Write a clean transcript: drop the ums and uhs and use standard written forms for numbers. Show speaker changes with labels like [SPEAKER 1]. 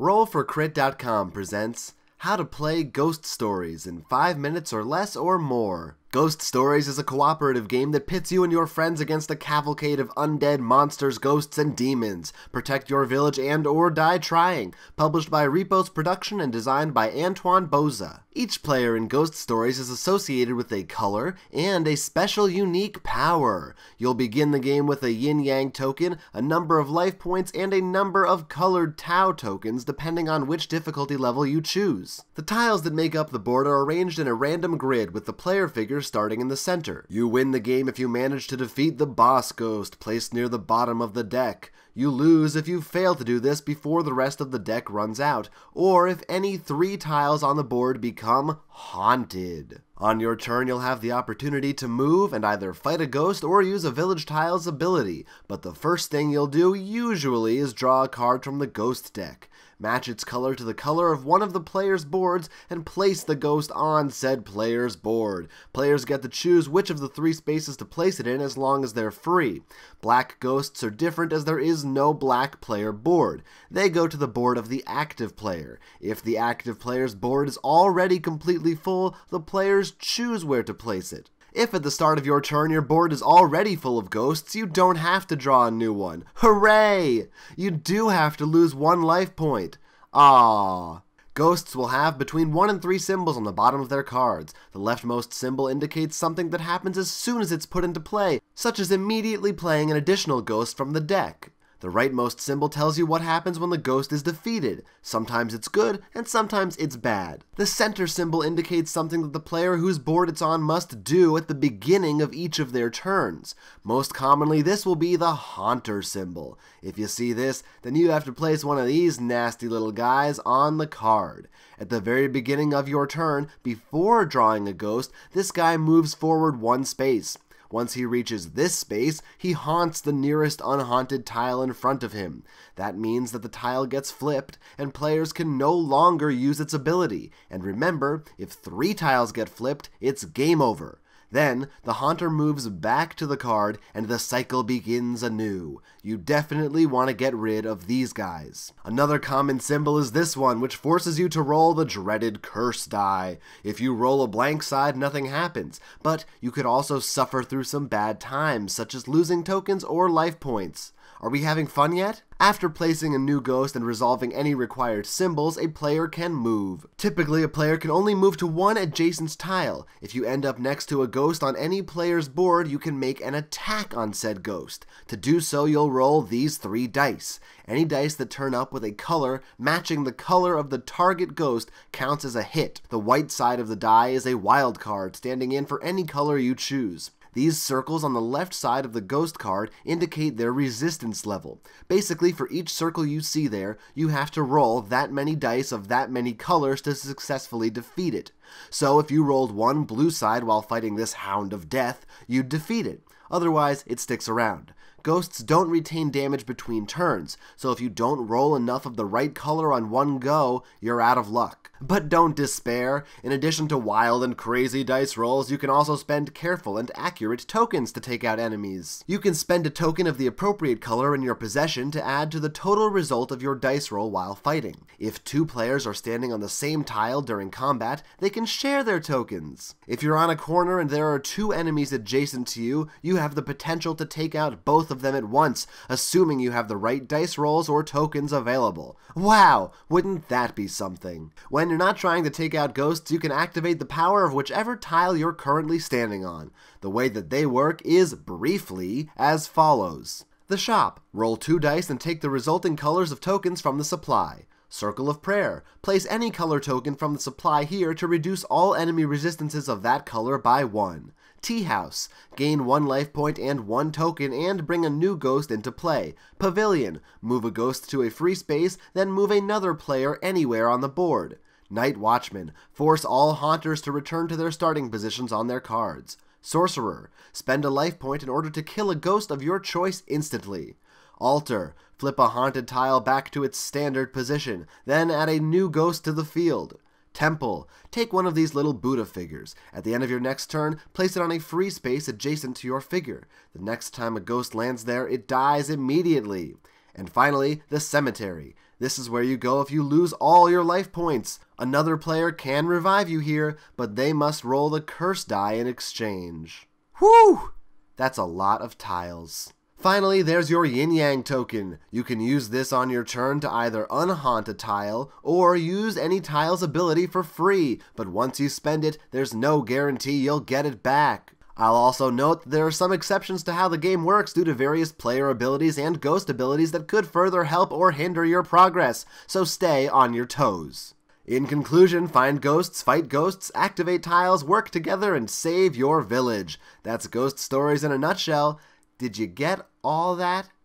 [SPEAKER 1] Roll4Crit.com presents How to Play Ghost Stories in 5 minutes or less or more. Ghost Stories is a cooperative game that pits you and your friends against a cavalcade of undead monsters, ghosts, and demons. Protect your village and or die trying. Published by Repos Production and designed by Antoine Boza. Each player in Ghost Stories is associated with a color and a special unique power. You'll begin the game with a yin-yang token, a number of life points, and a number of colored Tau tokens depending on which difficulty level you choose. The tiles that make up the board are arranged in a random grid with the player figures starting in the center. You win the game if you manage to defeat the boss ghost placed near the bottom of the deck. You lose if you fail to do this before the rest of the deck runs out, or if any 3 tiles on the board become haunted. On your turn, you'll have the opportunity to move and either fight a ghost or use a village tile's ability, but the first thing you'll do usually is draw a card from the ghost deck. Match its color to the color of one of the player's boards and place the ghost on said player's board. Players get to choose which of the 3 spaces to place it in as long as they're free. Black ghosts are different as there is no black player board. They go to the board of the active player. If the active player's board is already completely full, the players choose where to place it. If at the start of your turn your board is already full of ghosts, you don't have to draw a new one. Hooray! You do have to lose 1 life point. Aww. Ghosts will have between 1 and 3 symbols on the bottom of their cards. The leftmost symbol indicates something that happens as soon as it's put into play, such as immediately playing an additional ghost from the deck. The rightmost symbol tells you what happens when the ghost is defeated. Sometimes it's good, and sometimes it's bad. The center symbol indicates something that the player whose board it's on must do at the beginning of each of their turns. Most commonly, this will be the Haunter symbol. If you see this, then you have to place one of these nasty little guys on the card. At the very beginning of your turn, before drawing a ghost, this guy moves forward 1 space. Once he reaches this space, he haunts the nearest unhaunted tile in front of him. That means that the tile gets flipped, and players can no longer use its ability. And remember, if 3 tiles get flipped, it's game over. Then, the Haunter moves back to the card, and the cycle begins anew. You definitely want to get rid of these guys. Another common symbol is this one, which forces you to roll the dreaded curse die. If you roll a blank side, nothing happens, but you could also suffer through some bad times, such as losing tokens or life points. Are we having fun yet? After placing a new ghost and resolving any required symbols, a player can move. Typically, a player can only move to 1 adjacent tile. If you end up next to a ghost on any player's board, you can make an attack on said ghost. To do so, you'll roll these 3 dice. Any dice that turn up with a color matching the color of the target ghost counts as a hit. The white side of the die is a wild card, standing in for any color you choose. These circles on the left side of the ghost card indicate their resistance level. Basically, for each circle you see there, you have to roll that many dice of that many colors to successfully defeat it. So if you rolled 1 blue side while fighting this Hound of Death, you'd defeat it. Otherwise, it sticks around. Ghosts don't retain damage between turns, so if you don't roll enough of the right color on one go, you're out of luck. But don't despair. In addition to wild and crazy dice rolls, you can also spend careful and accurate tokens to take out enemies. You can spend a token of the appropriate color in your possession to add to the total result of your dice roll while fighting. If 2 players are standing on the same tile during combat, they can share their tokens. If you're on a corner and there are 2 enemies adjacent to you, you have the potential to take out both of them at once, assuming you have the right dice rolls or tokens available. Wow, wouldn't that be something? When you're not trying to take out ghosts, you can activate the power of whichever tile you're currently standing on. The way that they work is, briefly, as follows. The shop. Roll 2 dice and take the resulting colors of tokens from the supply. Circle of Prayer. Place any color token from the supply here to reduce all enemy resistances of that color by 1. Tea House. Gain 1 life point and 1 token and bring a new ghost into play. Pavilion. Move a ghost to a free space, then move another player anywhere on the board. Night Watchman. Force all haunters to return to their starting positions on their cards. Sorcerer. Spend a life point in order to kill a ghost of your choice instantly. Altar. Flip a haunted tile back to its standard position, then add a new ghost to the field. Temple. Take one of these little Buddha figures. At the end of your next turn, place it on a free space adjacent to your figure. The next time a ghost lands there, it dies immediately. And finally, the cemetery. This is where you go if you lose all your life points. Another player can revive you here, but they must roll the curse die in exchange. Whew! That's a lot of tiles. Finally, there's your yin-yang token. You can use this on your turn to either unhaunt a tile, or use any tile's ability for free, but once you spend it, there's no guarantee you'll get it back. I'll also note that there are some exceptions to how the game works due to various player abilities and ghost abilities that could further help or hinder your progress, so stay on your toes. In conclusion, find ghosts, fight ghosts, activate tiles, work together, and save your village. That's Ghost Stories in a nutshell. Did you get all that?